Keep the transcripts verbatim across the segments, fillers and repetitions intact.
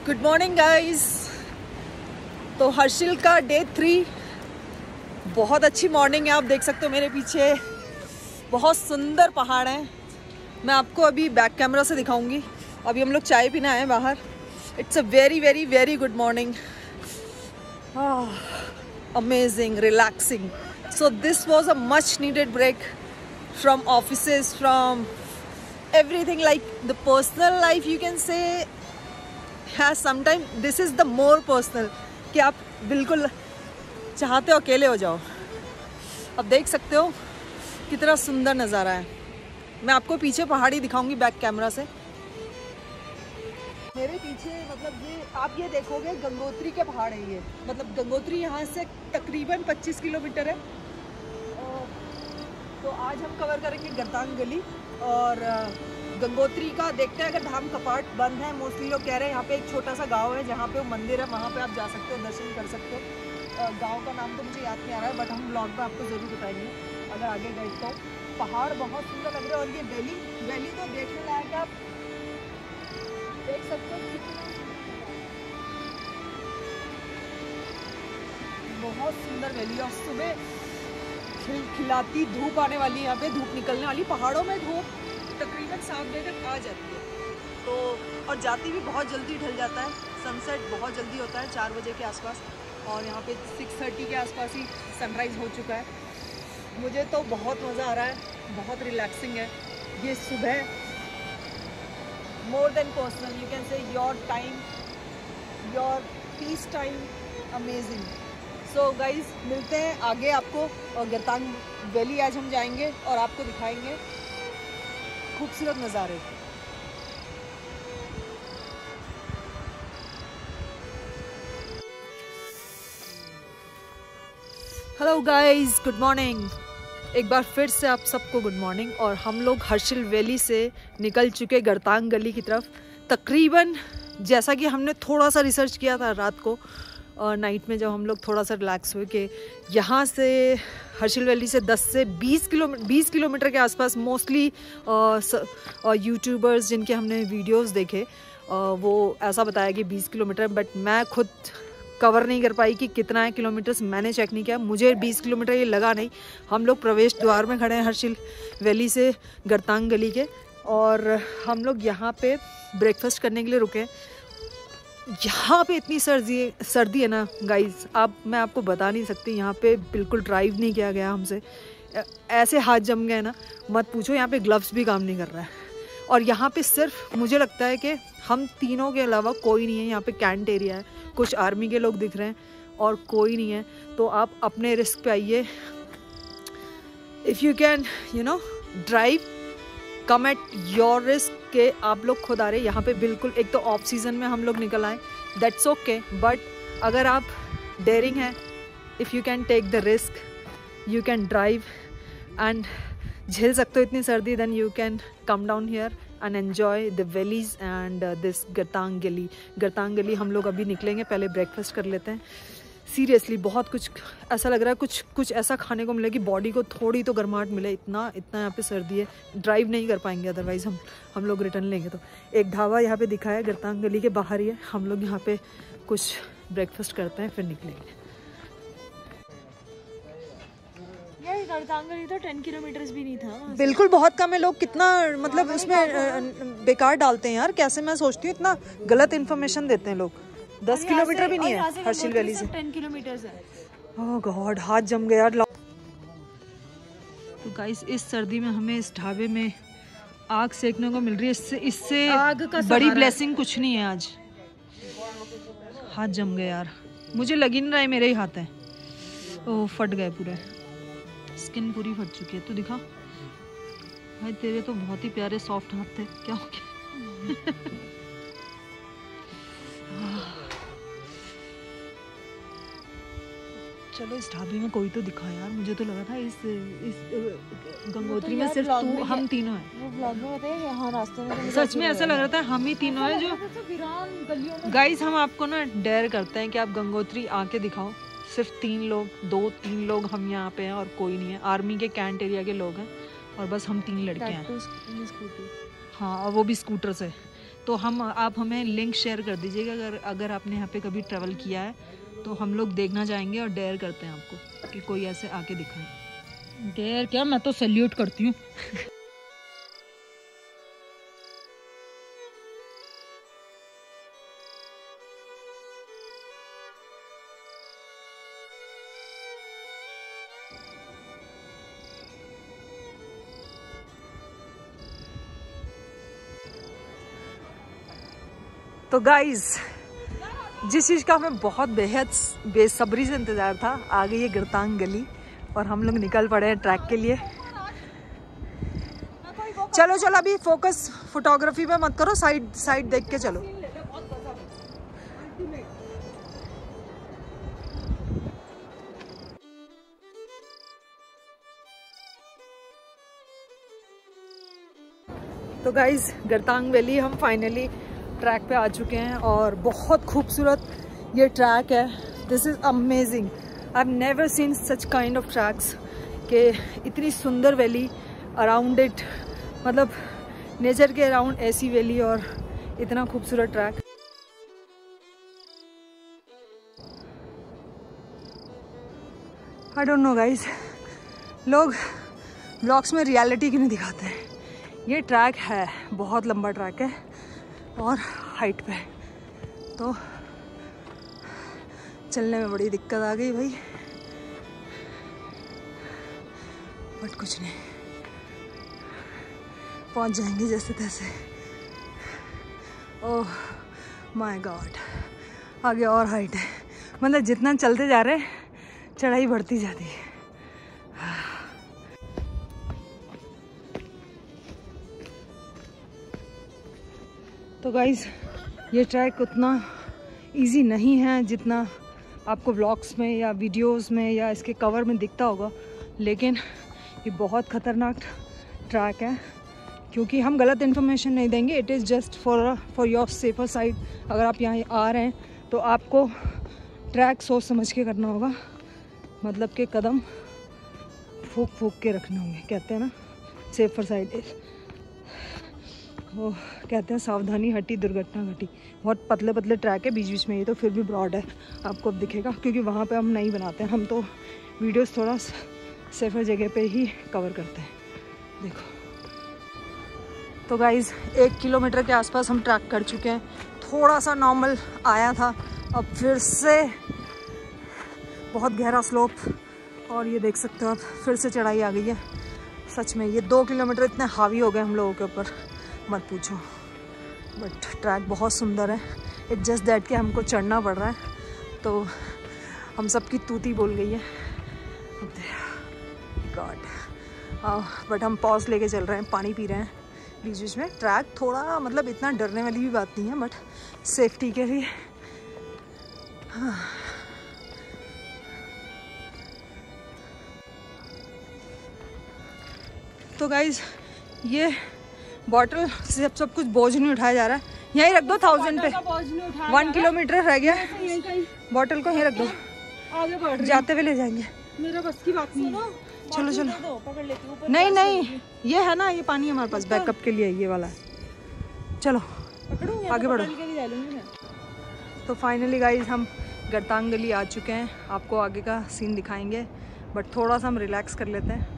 Good morning guys. तो हर्षिल का day three, बहुत अच्छी मॉर्निंग है। आप देख सकते हो मेरे पीछे बहुत सुंदर पहाड़ हैं। मैं आपको अभी बैक कैमरा से दिखाऊंगी। अभी हम लोग चाय पीने आए हैं बाहर। It's a very very very good morning, amazing, relaxing. So this was a much needed break from offices, from everything, like the personal life you can say has sometimes this is the more personal कि आप बिल्कुल चाहते हो अकेले हो जाओ। अब देख सकते हो कितना सुंदर नज़ारा है। मैं आपको पीछे पहाड़ी दिखाऊंगी बैक कैमरा से। मेरे पीछे मतलब ये आप ये देखोगे गंगोत्री के पहाड़ है ये। मतलब गंगोत्री यहाँ से तकरीबन पच्चीस किलोमीटर है। तो आज हम कवर करेंगे गरतांग गली और गंगोत्री का। देखते हैं अगर धाम कपाट बंद है, मोस्टली लोग कह रहे हैं। यहाँ पे एक छोटा सा गांव है जहाँ पे वो मंदिर है, वहाँ पे आप जा सकते हो, दर्शन कर सकते हो। गांव का नाम तो मुझे याद नहीं आ रहा है, बट हम ब्लॉग में आपको ज़रूर बताएंगे अगर आगे गए तो। पहाड़ बहुत सुंदर लग रहे हैं और ये वैली वैली तो देखने लायक है। आप देख सकते हो बहुत सुंदर वैली। और सुबह खिल खिलाती धूप आने वाली है, यहाँ पे धूप निकलने वाली। पहाड़ों में धूप तकरीबन सात बजे तक आ जाती है तो, और जाती भी बहुत जल्दी ढल जाता है। सनसेट बहुत जल्दी होता है चार बजे के आसपास, और यहाँ पे सिक्स थर्टी के आसपास ही सनराइज़ हो चुका है। मुझे तो बहुत मज़ा आ रहा है, बहुत रिलैक्सिंग है ये सुबह। More than personal, you can say your time, your peace time, amazing. So guys मिलते हैं आगे आपको। और गरतांग वैली आज हम जाएंगे और आपको दिखाएंगे खूबसूरत नज़ारे। Hello guys, good morning. एक बार फिर से आप सबको गुड मॉर्निंग। और हम लोग हर्षिल वैली से निकल चुके गरतांग गली की तरफ। तकरीबन जैसा कि हमने थोड़ा सा रिसर्च किया था रात को और नाइट में जब हम लोग थोड़ा सा रिलैक्स हुए कि यहाँ से हर्षिल वैली से दस से बीस किलोमीटर बीस किलोमीटर के आसपास मोस्टली यूट्यूबर्स जिनके हमने वीडियोस देखे आ, वो ऐसा बताया कि बीस किलोमीटर। बट मैं खुद कवर नहीं कर पाई कि कितना है किलोमीटर्स, मैंने चेक नहीं किया। मुझे बीस किलोमीटर ये लगा नहीं। हम लोग प्रवेश द्वार में खड़े हैं हर्षिल वैली से गरतांग गली के, और हम लोग यहाँ पे ब्रेकफास्ट करने के लिए रुके। यहाँ पे इतनी सर्दी सर्दी है ना गाइस, आप मैं आपको बता नहीं सकती। यहाँ पे बिल्कुल ड्राइव नहीं किया गया हमसे, ऐसे हाथ जम गए ना, मत पूछो। यहाँ पे ग्लव्स भी काम नहीं कर रहा है। और यहाँ पे सिर्फ मुझे लगता है कि हम तीनों के अलावा कोई नहीं है। यहाँ पे कैंट एरिया है, कुछ आर्मी के लोग दिख रहे हैं और कोई नहीं है। तो आप अपने रिस्क पे आइए। If you can you know drive, come at your risk के आप लोग खुद आ रहे। यहाँ पे बिल्कुल, एक तो ऑफ सीज़न में हम लोग निकल आए, दैट्स ओके। बट अगर आप डेयरिंग हैं, if you can take the risk, you can drive and झेल सकते हो इतनी सर्दी, then you can come down here and enjoy the valleys and this Gartang Gali. Gartang गली हम लोग अभी निकलेंगे, पहले ब्रेकफास्ट कर लेते हैं। सीरियसली बहुत कुछ ऐसा लग रहा है, कुछ कुछ ऐसा खाने को मिले कि बॉडी को थोड़ी तो गर्माहट मिले। इतना इतना यहाँ पे सर्दी है, ड्राइव नहीं कर पाएंगे अदरवाइज़ हम हम लोग रिटर्न लेंगे। तो एक ढाबा यहाँ पे दिखा है, गरतांग गली के बाहर ही है। हम लोग यहाँ पे कुछ ब्रेकफास्ट करते हैं फिर निकलेंगे। ये गरतांग गली तो टेन किलोमीटर्स भी नहीं था। बिल्कुल बहुत कम है। लोग कितना मतलब उसमें बेकार डालते हैं यार। कैसे, मैं सोचती हूँ इतना गलत इन्फॉर्मेशन देते हैं लोग। दस किलोमीटर भी नहीं है हर्षिल वैली से, टेन किलोमीटर्स है। ओह गॉड, हाथ जम गया यार। तो गाइस इस सर्दी में हमें इस ढाबे में आग सेकने को मिल रही है। इससे इससे बड़ी ब्लेसिंग कुछ नहीं है आज। हाथ जम गए यार, मुझे लग ही नहीं रहा है मेरे ही हाथ है। ओह फट गए पूरे, स्किन पूरी फट चुकी है। तो दिखा भाई, तेरे तो बहुत ही प्यारे सॉफ्ट हाथ थे, क्या हो गया? चलो इस ढाबे में कोई तो दिखा यार। मुझे तो लगा था इस इस गंगोत्री में सिर्फ तू हम तीनों हैं। वो ब्लॉग में बताया यहाँ रास्ते में सच में ऐसा लग रहा था हम ही तीनों हैं जो। गाइस हम आपको ना डेयर करते हैं कि आप गंगोत्री आके दिखाओ। सिर्फ तीन लोग, दो तीन लोग हम यहाँ पे हैं और कोई नहीं है। आर्मी के कैंट एरिया के लोग हैं और बस हम तीन लड़के हैं। हाँ, और वो भी स्कूटर से। तो हम आप हमें लिंक शेयर कर दीजिएगा अगर अगर आपने यहाँ पे कभी ट्रैवल किया है, तो हम लोग देखना चाहेंगे और डेयर करते हैं आपको कि कोई ऐसे आके दिखाए। डेयर क्या, मैं तो सैल्यूट करती हूँ। तो गाइज, जिस चीज़ का हमें बहुत बेहद बेसब्री से इंतज़ार था, आ गई है गिरतांग गली और हम लोग निकल पड़े हैं ट्रैक के लिए। चलो चलो, अभी फोकस फोटोग्राफी पे मत करो, साइड साइड देख के चलो। तो गाइज, गिरतांग वैली हम फाइनली ट्रैक पे आ चुके हैं और बहुत खूबसूरत ये ट्रैक है। This is amazing, I have never seen such kind of tracks कि इतनी सुंदर वैली अराउंड इट, मतलब नेचर के अराउंड ऐसी वैली और इतना खूबसूरत track. I don't know guys, लोग ब्लॉग्स में रियलिटी क्यों नहीं दिखाते हैं। ये ट्रैक है, बहुत लंबा ट्रैक है और हाइट पे, तो चलने में बड़ी दिक्कत आ गई भाई, बट कुछ नहीं, पहुंच जाएंगे जैसे तैसे। ओह माय गॉड, आगे और हाइट है, मतलब जितना चलते जा रहे हैं चढ़ाई बढ़ती जाती है। तो गाइज़, ये ट्रैक उतना इजी नहीं है जितना आपको व्लॉग्स में या वीडियोस में या इसके कवर में दिखता होगा, लेकिन ये बहुत ख़तरनाक ट्रैक है क्योंकि हम गलत इन्फॉर्मेशन नहीं देंगे। It is just for for your safer side. अगर आप यहाँ आ रहे हैं तो आपको ट्रैक सोच समझ के करना होगा, मतलब के कदम फूक फूक के रखने होंगे। कहते हैं ना, सेफर साइड, वो कहते हैं सावधानी हटी दुर्घटना घटी। बहुत पतले पतले ट्रैक है बीच बीच में, ये तो फिर भी ब्रॉड है, आपको अब दिखेगा क्योंकि वहाँ पे हम नहीं बनाते हैं, हम तो वीडियोस थोड़ा सेफर जगह पे ही कवर करते हैं। देखो तो गाइज़, एक किलोमीटर के आसपास हम ट्रैक कर चुके हैं। थोड़ा सा नॉर्मल आया था, अब फिर से बहुत गहरा स्लोप और ये देख सकते हो आप, फिर से चढ़ाई आ गई है। सच में ये दो किलोमीटर इतने हावी हो गए हम लोगों के ऊपर, मत पूछो। बट ट्रैक बहुत सुंदर है। इट जस्ट दैट कि हमको चढ़ना पड़ रहा है, तो हम सबकी तूती बोल गई है। गॉड, बट हम पॉज लेके चल रहे हैं, पानी पी रहे हैं बीच बीच में। ट्रैक थोड़ा, मतलब इतना डरने वाली भी बात नहीं है, बट सेफ्टी के लिए। हाँ। तो गाइज, ये बॉटल से सब सब कुछ बोझ नहीं उठाया जा रहा है, यहीं रख दो थाउजेंड पे। वन किलोमीटर रह गया, बॉटल को यहीं रख दो, आगे बढ़ जाते हुए ले जाएंगे। मेरा बस की बात नहीं है। चलो चलो, पकड़ लेती हूँ। नहीं नहीं, ये है ना, ये पानी हमारे पास बैकअप के लिए, ये वाला है। चलो आगे बढ़ो। तो फाइनली गाइज, हम गिरतांग गली आ चुके हैं। आपको आगे का सीन दिखाएंगे, बट थोड़ा सा हम रिलैक्स कर लेते हैं।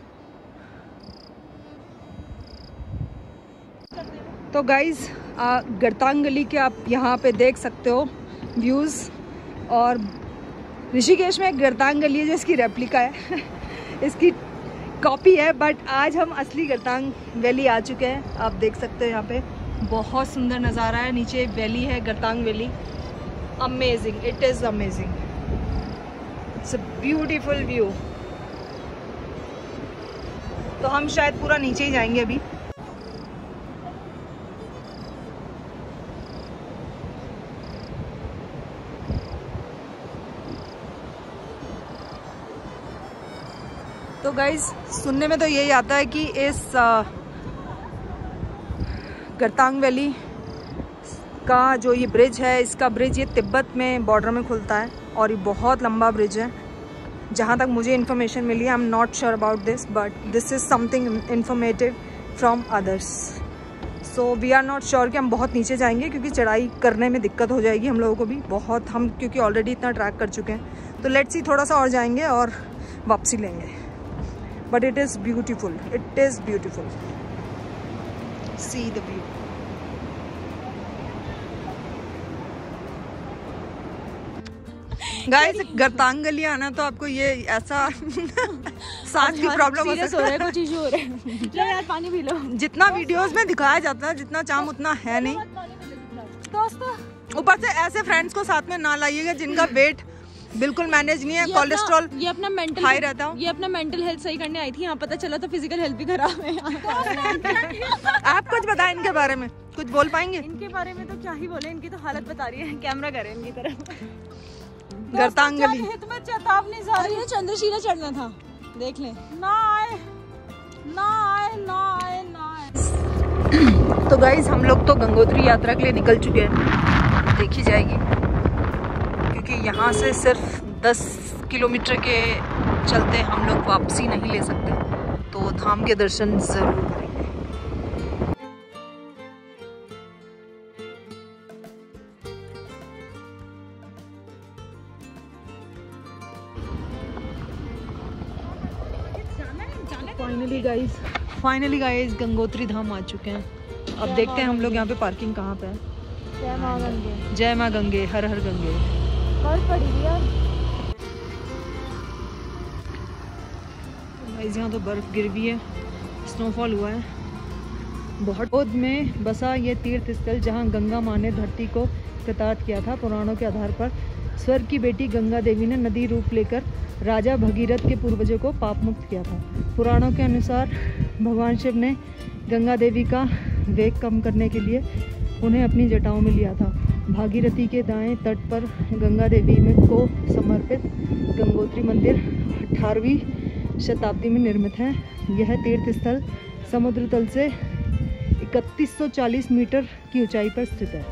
तो गाइज़, गिरतांग गली के आप यहाँ पे देख सकते हो व्यूज़, और ऋषिकेश में एक गिरतांग गली है जिसकी रेप्लिका है इसकी कॉपी है, बट आज हम असली गिरतांग वैली आ चुके हैं। आप देख सकते हो यहाँ पे बहुत सुंदर नज़ारा है, नीचे वैली है Gartang valley. Amazing, it is amazing, it's a beautiful view. तो हम शायद पूरा नीचे ही जाएंगे अभी। तो गाइज़, सुनने में तो यही आता है कि इस गिरतांग वैली का जो ये ब्रिज है, इसका ब्रिज ये तिब्बत में बॉर्डर में खुलता है और ये बहुत लंबा ब्रिज है। जहाँ तक मुझे इन्फॉर्मेशन मिली, I am not sure about this, but this is something informative from others. So we are not sure कि हम बहुत नीचे जाएंगे, क्योंकि चढ़ाई करने में दिक्कत हो जाएगी हम लोगों को भी बहुत, हम क्योंकि ऑलरेडी इतना ट्रैक कर चुके हैं। तो लेट्स सी, थोड़ा सा और जाएंगे और वापसी लेंगे। But it is beautiful, it is beautiful, see the view. Guys Gartang Gali आना तो आपको ये ऐसा सांस की प्रॉब्लम हो सकती है, कुछ इशू हो रहा है। लो यार पानी पी लो। जितना वीडियोस में दिखाया जाता है जितना चाम उतना है नहीं दोस्तों। ऊपर से ऐसे फ्रेंड्स को साथ में ना लाइएगा जिनका वेट बिल्कुल मैनेज नहीं है, कोलेस्ट्रॉल ये अपना मेंटल हाई रहता हूँ। ये अपना मेंटल हेल्थ सही करने आई थी, यहाँ पता चला तो फिजिकल हेल्थ भी खराब है। आप कुछ बताएं इनके बारे में, कुछ बोल पाएंगे? इनके बारे में तो क्या ही बोले, इनकी तो हालत बता रही है, कैमरा करे इनकी तरफ। गर्तांगली तुम्हें चेतावनी जारी है, चंद्रशिला चढ़ना था, देख ले। ना आए ना आए ना आए ना आए। तो गाइज हम लोग तो गंगोत्री यात्रा के लिए निकल चुके हैं, देखी जाएगी, क्योंकि यहाँ से सिर्फ दस किलोमीटर के चलते हम लोग वापसी नहीं ले सकते, तो धाम के दर्शन जरूर करेंगे। Finally guys finally guys Gangotri धाम आ चुके हैं। अब देखते हैं हम लोग यहाँ पे पार्किंग कहाँ पे है। जय माँ गंगे, जय माँ गंगे, हर हर गंगे। बर्फ पड़ी हुई है गाइज, यहाँ तो बर्फ गिर भी है, स्नोफॉल हुआ है बहुत। गोद में बसा ये तीर्थ स्थल जहाँ गंगा माँ ने धरती को कृतार्थ किया था। पुराणों के आधार पर स्वर्ग की बेटी गंगा देवी ने नदी रूप लेकर राजा भगीरथ के पूर्वजों को पाप मुक्त किया था। पुराणों के अनुसार भगवान शिव ने गंगा देवी का वेग कम करने के लिए उन्हें अपनी जटाओं में लिया था। भागीरथी के दाएं तट पर गंगा देवी में को समर्पित गंगोत्री मंदिर अठारहवीं शताब्दी में निर्मित है। यह तीर्थ स्थल समुद्र तल से इकतीस सौ चालीस मीटर की ऊंचाई पर स्थित है।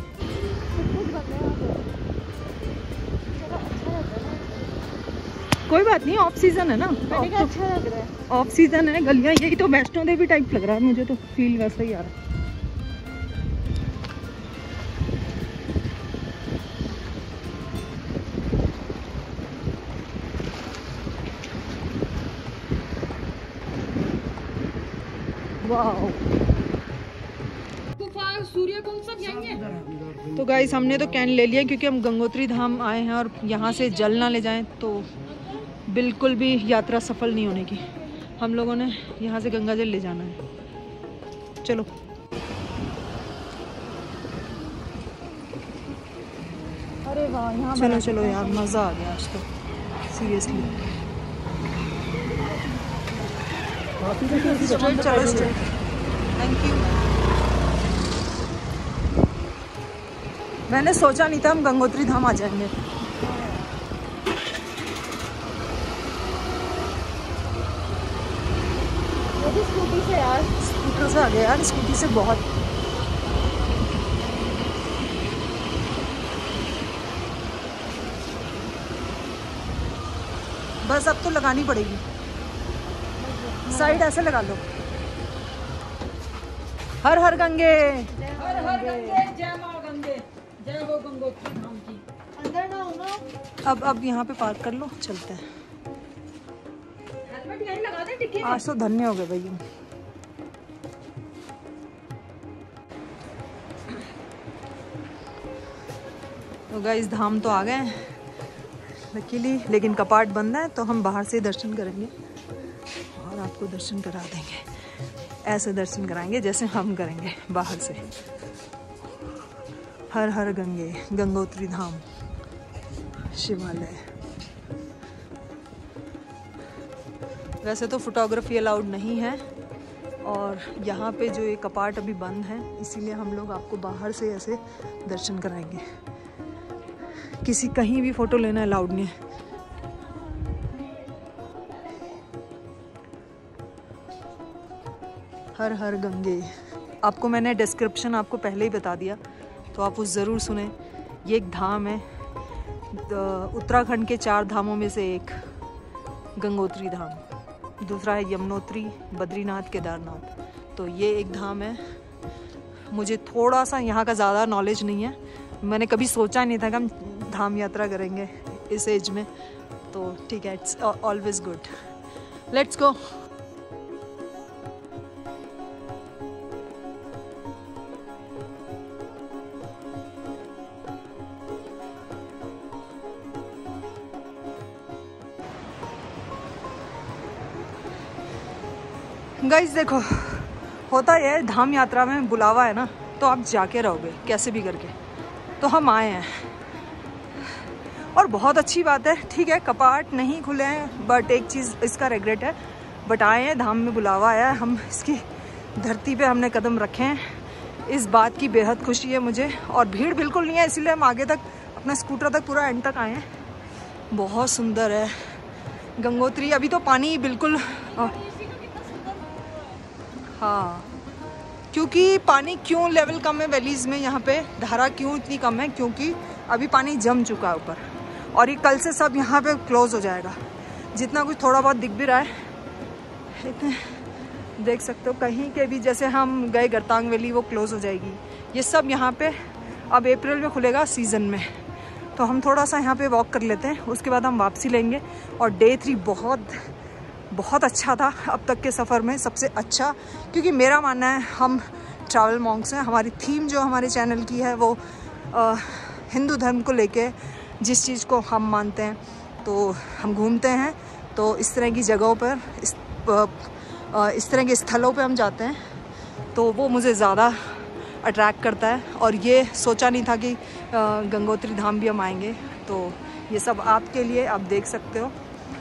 कोई बात नहीं, ऑफ सीजन है ना, अच्छा लग रहा है। ऑफ सीजन है, गलियां यही तो वैष्णो देवी टाइप लग रहा है मुझे, तो फील वैसा ही आ रहा है। वाओ, सूर्य कुंड सब जाएंगे। तो गाइस हमने तो कैन ले लिया क्योंकि हम गंगोत्री धाम आए हैं और यहाँ से जल ना ले जाएं तो बिल्कुल भी यात्रा सफल नहीं होने की। हम लोगों ने यहाँ से गंगा जल ले जाना है। चलो अरे वाह, यहाँ चलो चलो यार, मज़ा आ गया आज तो सीरियसली। चलो स्ट्रेट, थैंक यू। मैंने सोचा नहीं था हम गंगोत्री धाम आ जाएंगे। स्कूटी से यार, स्कूटर से आ गए यार, स्कूटी से बहुत। बस अब तो लगानी पड़ेगी, साइड ऐसे लगा लो। हर हर गंगे, हर हर गंगे, जय माँ गंगे, जय हो गंगोत्री धाम की। अंदर ना हो ना। अब अब यहाँ पे पार्क कर लो, चलते हैं। हेलमेट यहीं लगा दे, टिक्की आज तो धन्य हो गए भैया। तो गाइस धाम तो आ गए हैं लकीली, लेकिन कपाट बंद है तो हम बाहर से दर्शन करेंगे और आपको दर्शन करा देंगे। ऐसे दर्शन कराएंगे जैसे हम करेंगे बाहर से। हर हर गंगे, गंगोत्री धाम शिवालय। वैसे तो फोटोग्राफी अलाउड नहीं है और यहाँ पे जो ये कपाट अभी बंद है, इसीलिए हम लोग आपको बाहर से ऐसे दर्शन कराएंगे। किसी कहीं भी फोटो लेना अलाउड नहीं है। हर हर गंगे, आपको मैंने डिस्क्रिप्शन आपको पहले ही बता दिया, तो आप उस ज़रूर सुने। ये एक धाम है, उत्तराखंड के चार धामों में से एक गंगोत्री धाम। दूसरा है यमुनोत्री, बद्रीनाथ, केदारनाथ। तो ये एक धाम है मुझे थोड़ा सा यहाँ का ज़्यादा नॉलेज नहीं है, मैंने कभी सोचा नहीं था कि हम धाम यात्रा करेंगे इस एज में, तो ठीक है, it's always good. Let's go. Guys देखो, होता है धाम यात्रा में बुलावा है ना, तो आप जाके रहोगे कैसे भी करके। तो हम आए हैं और बहुत अच्छी बात है, ठीक है कपाट नहीं खुले हैं, बट एक चीज़ इसका रिग्रेट है, बट आए हैं, धाम में बुलावा आया है, हम इसकी धरती पे हमने कदम रखे हैं, इस बात की बेहद खुशी है मुझे। और भीड़ बिल्कुल नहीं है, इसीलिए हम आगे तक अपना स्कूटर तक पूरा एंड तक आए हैं। बहुत सुंदर है गंगोत्री। अभी तो पानी बिल्कुल आ, हाँ, क्योंकि पानी क्यों लेवल कम है वैलीज़ में, यहाँ पे धारा क्यों इतनी कम है, क्योंकि अभी पानी जम चुका है ऊपर, और ये कल से सब यहाँ पे क्लोज हो जाएगा। जितना कुछ थोड़ा बहुत दिख भी रहा है, इतने देख सकते हो कहीं के भी, जैसे हम गए गरतांग वैली वो क्लोज हो जाएगी, ये सब यहाँ पे अब अप्रैल में खुलेगा सीज़न में। तो हम थोड़ा सा यहाँ पे वॉक कर लेते हैं, उसके बाद हम वापसी लेंगे। और डे थ्री बहुत बहुत अच्छा था अब तक के सफ़र में, सबसे अच्छा, क्योंकि मेरा मानना है हम ट्रैवल मॉन्क्स हैं, हमारी थीम जो हमारे चैनल की है वो आ, हिंदू धर्म को लेके जिस चीज़ को हम मानते हैं, तो हम घूमते हैं, तो इस तरह की जगहों पर, इस आ, आ, इस तरह के स्थलों पे हम जाते हैं, तो वो मुझे ज़्यादा अट्रैक्ट करता है। और ये सोचा नहीं था कि आ, गंगोत्री धाम भी हम आएंगे, तो ये सब आपके लिए आप देख सकते हो।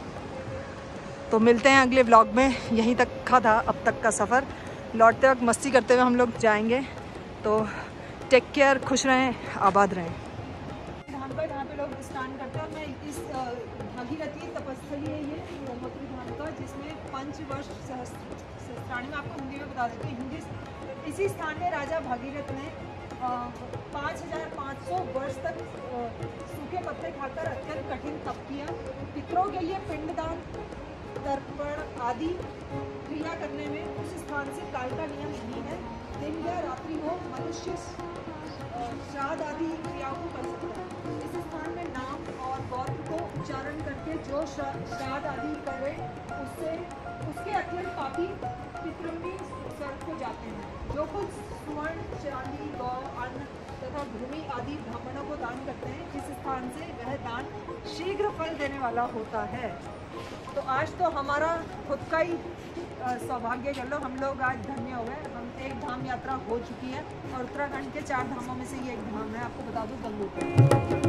तो मिलते हैं अगले व्लॉग में। यहीं तक का था अब तक का सफ़र, लौटते वक्त मस्ती करते हुए हम लोग जाएंगे। तो टेक केयर, खुश रहें, आबाद रहें। धाम पर जहाँ पे लोग स्नान करते हैं, मैं इस भागीरथी तपस्थली है ये गंगोत्री धाम का, जिसमें पंचवर्ष सहस्त्राणी, में आपको हिंदी में बता देती हूँ, हिंदी इसी स्थान में राजा भागीरथ ने पाँच हजार पाँच सौ वर्ष तक सूखे पत्ते खाकर अत्यंत कठिन तप किया। पितरों के लिए पिंडदान, तर्पण आदि क्रिया करने में उस स्थान से काल का नियम नहीं है। दिन या रात्रि हो, मनुष्य श्राद्ध आदि क्रियाओं को कर सकता है। इस स्थान में नाम और गोत्र को उच्चारण करके जो श्राद्ध आदि करे, उससे उसके अत्यंत पापी पितृ स्वर्ग को जाते हैं। जो कुछ स्वर्ण, चांदी, गौ, अन्न तथा भूमि आदि ब्राह्मणों को दान करते हैं, इस स्थान से वह दान शीघ्र फल देने वाला होता है। तो आज तो हमारा खुद का ही सौभाग्य कह लो, हम लोग आज धन्य हो गए। हम एक धाम यात्रा हो चुकी है, और उत्तराखंड के चार धामों में से ये एक धाम है, आपको बता दूं गंगोत्री।